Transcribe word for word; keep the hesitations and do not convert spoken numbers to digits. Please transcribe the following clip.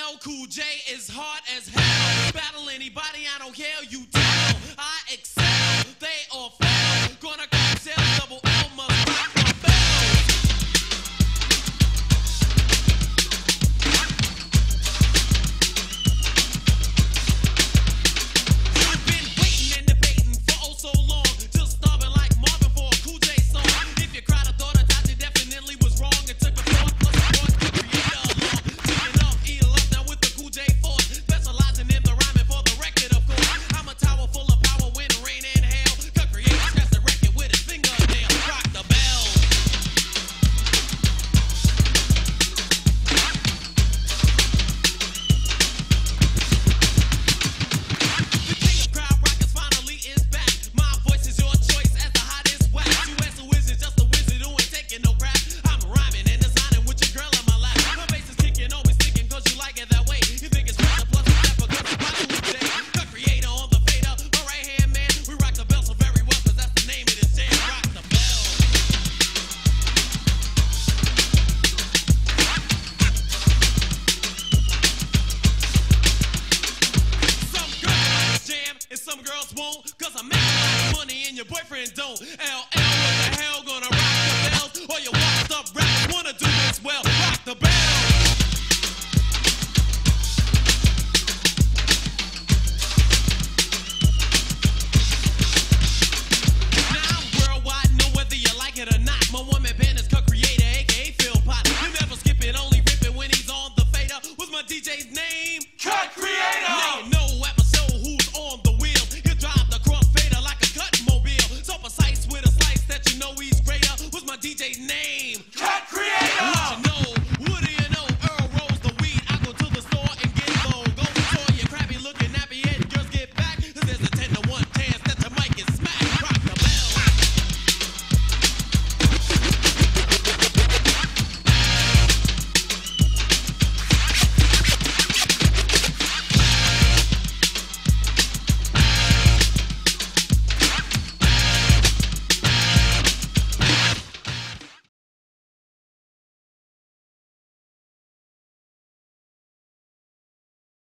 L Cool J is hard as hell. Battle anybody, I don't care, you tell. I excel, they all fail. Gonna come sell, double L must rock the bells. You've been waiting and debating for oh so long, just starving like Marvin for a Cool J song. If you cried, I thought I thought you definitely was wrong. It took a thought plus a thought to create a law. Taking off, eat up now with the Cool J force, specializing in the rhyming for the record, of course. I'm a tower full of power, wind, rain, and hail. Cut creator, scratch the record with his fingernail. Rock the bells. The king of crowd rockers finally is back. My voice is your choice as the hottest whack. You answer wizard, just a wizard who ain't taking no crap. I'm rhyming and designing with your girl in my lap. My bass is kicking, always thinking cause you like it that way. You think it's plus a plus a step because you rock with J. The creator on the fader, my right hand man. We rock the bells so very well cause that's the name of this jam. Rock the bells. Some girls jam and some girls won't, cause I make a lot of money and your boyfriend don't. L